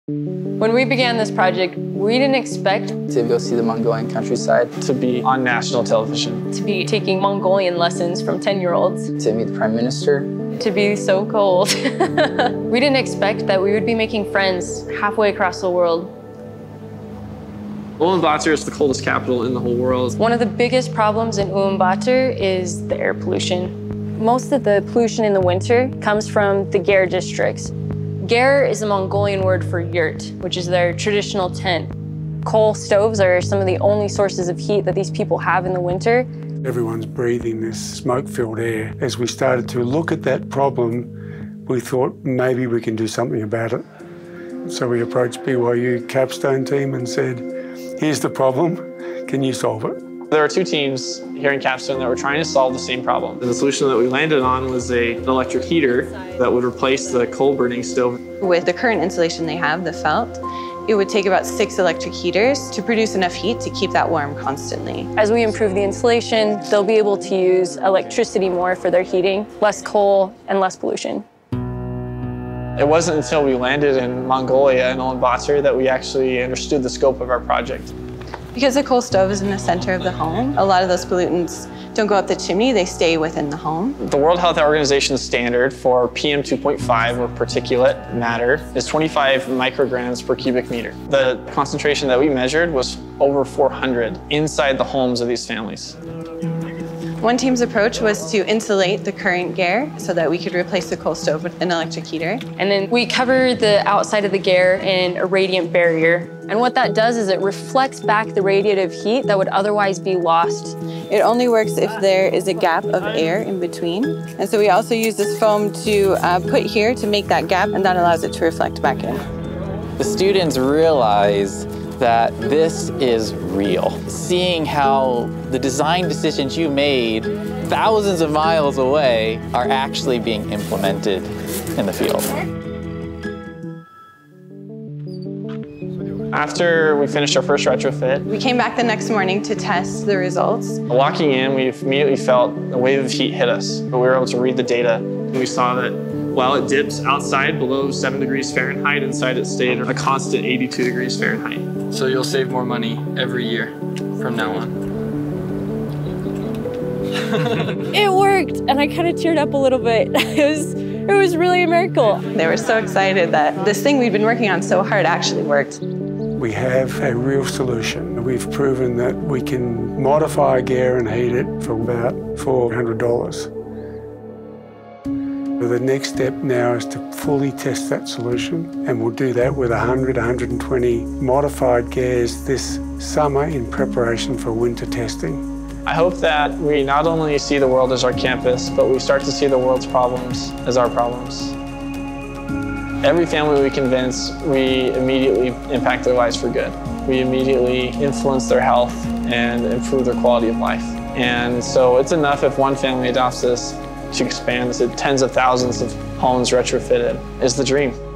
When we began this project, we didn't expect to go see the Mongolian countryside, to be on national television, to be taking Mongolian lessons from 10-year-olds, to meet the Prime Minister, to be so cold. We didn't expect that we would be making friends halfway across the world. Ulaanbaatar is the coldest capital in the whole world. One of the biggest problems in Ulaanbaatar is the air pollution. Most of the pollution in the winter comes from the Ger districts. Ger is a Mongolian word for yurt, which is their traditional tent. Coal stoves are some of the only sources of heat that these people have in the winter. Everyone's breathing this smoke-filled air. As we started to look at that problem, we thought maybe we can do something about it. So we approached BYU Capstone team and said, here's the problem, can you solve it? There are two teams here in Capstone that were trying to solve the same problem. And the solution that we landed on was an electric heater that would replace the coal-burning stove. With the current insulation they have, the felt, it would take about 6 electric heaters to produce enough heat to keep that warm constantly. As we improve the insulation, they'll be able to use electricity more for their heating, less coal and less pollution. It wasn't until we landed in Mongolia, in Ulaanbaatar, that we actually understood the scope of our project. Because the coal stove is in the center of the home, a lot of those pollutants don't go up the chimney, they stay within the home. The World Health Organization's standard for PM 2.5, or particulate matter, is 25 micrograms per cubic meter. The concentration that we measured was over 400 inside the homes of these families. One team's approach was to insulate the current Ger so that we could replace the coal stove with an electric heater. And then we cover the outside of the Ger in a radiant barrier. And what that does is it reflects back the radiative heat that would otherwise be lost. It only works if there is a gap of air in between. And so we also use this foam to put here to make that gap, and that allows it to reflect back in. The students realize that this is real. Seeing how the design decisions you made thousands of miles away are actually being implemented in the field. After we finished our first retrofit, we came back the next morning to test the results. Walking in, we immediately felt a wave of heat hit us, but we were able to read the data. And we saw that while it dips outside below 7 degrees Fahrenheit, inside it stayed a constant 82 degrees Fahrenheit. So you'll save more money every year from now on. It worked, and I kind of teared up a little bit. It was really a miracle. They were so excited that this thing we've been working on so hard actually worked. We have a real solution. We've proven that we can modify a Ger and heat it for about $400. The next step now is to fully test that solution, and we'll do that with 100, 120 modified Gers this summer in preparation for winter testing. I hope that we not only see the world as our campus, but we start to see the world's problems as our problems. Every family we convince, we immediately impact their lives for good. We immediately influence their health and improve their quality of life. And so it's enough if one family adopts this to expand to tens of thousands of homes retrofitted is the dream.